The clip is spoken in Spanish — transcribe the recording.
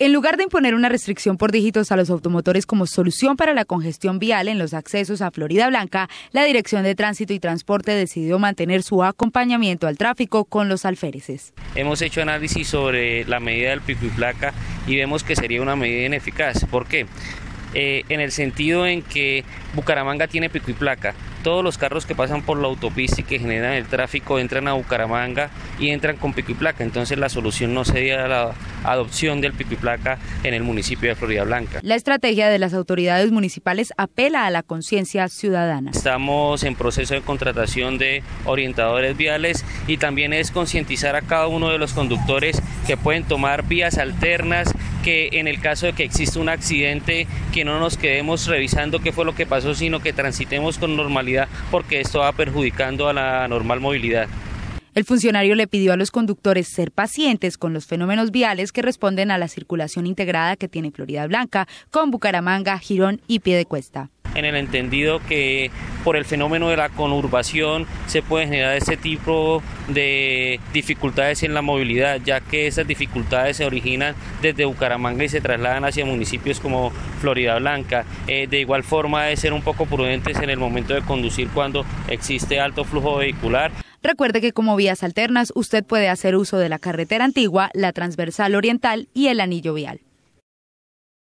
En lugar de imponer una restricción por dígitos a los automotores como solución para la congestión vial en los accesos a Florida Blanca, la Dirección de Tránsito y Transporte decidió mantener su acompañamiento al tráfico con los alféreces. Hemos hecho análisis sobre la medida del pico y placa y vemos que sería una medida ineficaz. ¿Por qué? En el sentido en que Bucaramanga tiene pico y placa. Todos los carros que pasan por la autopista y que generan el tráfico entran a Bucaramanga y entran con pico y placa. Entonces la solución no sería la adopción del pico y placa en el municipio de Florida Blanca. La estrategia de las autoridades municipales apela a la conciencia ciudadana. Estamos en proceso de contratación de orientadores viales y también es concientizar a cada uno de los conductores que pueden tomar vías alternas, que en el caso de que exista un accidente, que no nos quedemos revisando qué fue lo que pasó, sino que transitemos con normalidad, porque esto va perjudicando a la normal movilidad. El funcionario le pidió a los conductores ser pacientes con los fenómenos viales que responden a la circulación integrada que tiene Florida Blanca, con Bucaramanga, Girón y Piedecuesta. En el entendido que por el fenómeno de la conurbación se puede generar este tipo de dificultades en la movilidad, ya que esas dificultades se originan desde Bucaramanga y se trasladan hacia municipios como Florida Blanca. De igual forma, de ser un poco prudentes en el momento de conducir cuando existe alto flujo vehicular. Recuerde que como vías alternas usted puede hacer uso de la carretera antigua, la transversal oriental y el anillo vial.